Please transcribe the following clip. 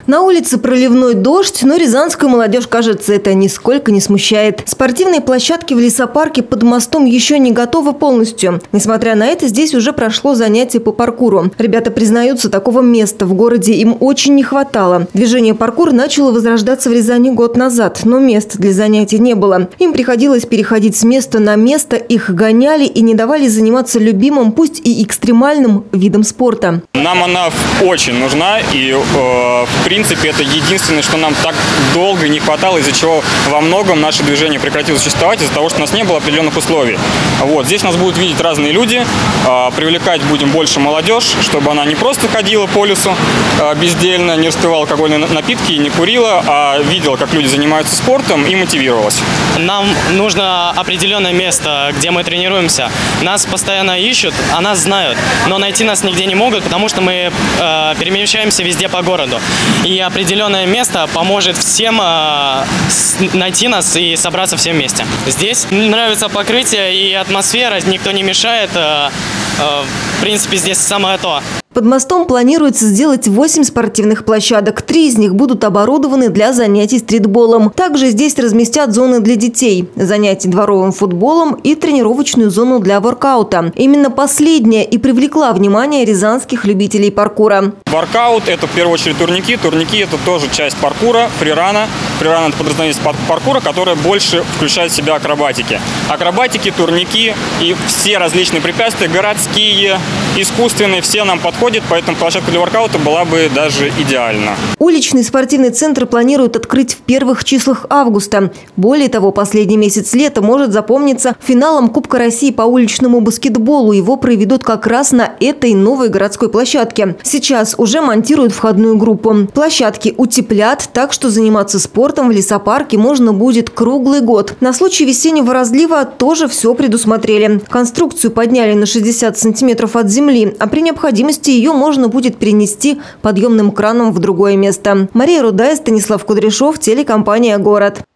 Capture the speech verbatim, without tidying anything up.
На улице проливной дождь, но рязанскую молодежь, кажется, это нисколько не смущает. Спортивные площадки в лесопарке под мостом еще не готовы полностью. Несмотря на это, здесь уже прошло занятие по паркуру. Ребята признаются, такого места в городе им очень не хватало. Движение паркур начало возрождаться в Рязани год назад, но мест для занятий не было. Им приходилось переходить с места на место, их гоняли и не давали заниматься любимым, пусть и экстремальным видом спорта. Нам она очень нужна, и э, в принципе это единственное, что нам так долго не хватало, из-за чего во многом наше движение прекратило существовать, из-за того, что у нас не было определенных условий. Вот, здесь нас будут видеть разные люди, э, привлекать будем больше молодежь, чтобы она не просто ходила по лесу э, бездельно, не распивала алкогольные напитки, не курила, а видела, как люди занимаются спортом, и мотивировалась. Нам нужно определенное место, где мы тренируемся. Нас постоянно ищут, а нас знают, но найти нас нигде не могут, потому что мы э, перемещаемся везде по городу. И определенное место поможет всем э, найти нас и собраться всем вместе. Здесь нравится покрытие и атмосфера, никто не мешает. Э, э, в принципе, здесь самое то. Под мостом планируется сделать восемь спортивных площадок. Три из них будут оборудованы для занятий стритболом. Также здесь разместят зоны для детей, занятий дворовым футболом и тренировочную зону для воркаута. Именно последняя и привлекла внимание рязанских любителей паркура. Воркаут – это в первую очередь турники. Турники – это тоже часть паркура, фрирана. Фриран – это подразделение паркура, которое больше включает в себя акробатики. Акробатики, турники и все различные препятствия, городские, искусственные, все нам подходят. Поэтому площадка для воркаута была бы даже идеальна. Уличный спортивный центр планируют открыть в первых числах августа. Более того, последний месяц лета может запомниться финалом Кубка России по уличному баскетболу. Его проведут как раз на этой новой городской площадке. Сейчас уже монтируют входную группу. Площадки утеплят, так что заниматься спортом в лесопарке можно будет круглый год. На случай весеннего разлива тоже все предусмотрели. Конструкцию подняли на шестьдесят сантиметров от земли, а при необходимости ее можно будет перенести подъемным краном в другое место. Мария Рудая, Станислав Кудряшов, телекомпания «Город».